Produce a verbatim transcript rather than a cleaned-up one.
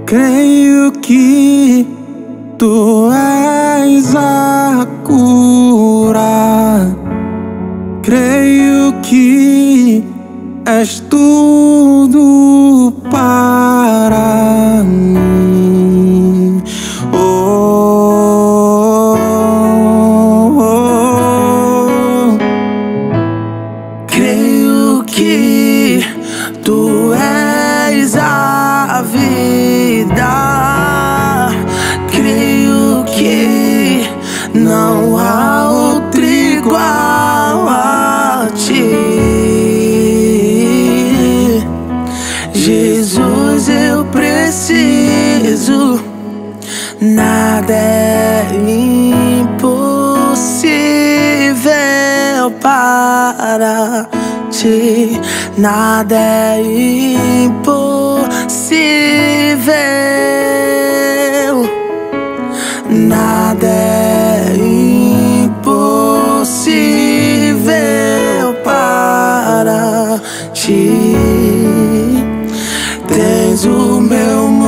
Creio que tu és a cura. Creio que és tudo para mim. Oh, oh, oh. Creio que tu és a vida. Creio que não há outro igual a ti. Jesus, eu preciso. Nada é impossível para ti. Nada é impossível. Nada é impossível para ti. Tens o meu